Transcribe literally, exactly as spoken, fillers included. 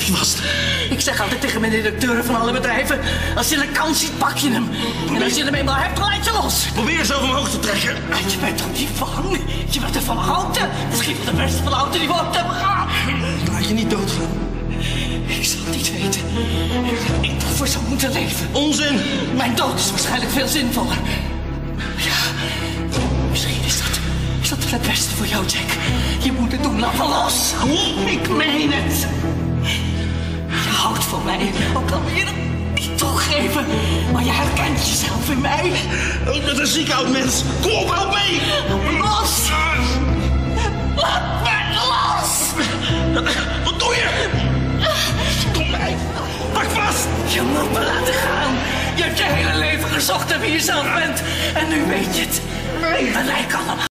Wie was het? Ik zeg altijd tegen mijn directeuren van alle bedrijven, als je een kans ziet, pak je hem. En als je hem eenmaal hebt, dan laat je los. Probeer jezelf omhoog te trekken. Je bent toch niet bang? Je bent ervan houten. Misschien wel de beste van de auto die we ooit hebben gehad. Laat je niet doodgaan. Ik zal het niet weten. Ik heb toch voor zou moeten leven. Onzin! Mijn dood is waarschijnlijk veel zinvoller. Ja, misschien is dat, is dat wel het beste voor jou, Jack. Je moet het doen, laat me los. Ik meen het. Je houdt van mij, ook al wil je het niet toegeven. Maar je herkent jezelf in mij. Ik ben een ziek oud mens. Kom op, help mee! Los! Laat mij los! Wat doe je? Kom mij! Pak vast! Je moet me laten gaan. Je hebt je hele leven gezocht naar wie je zelf bent. En nu weet je het. Nee. We lijken allemaal.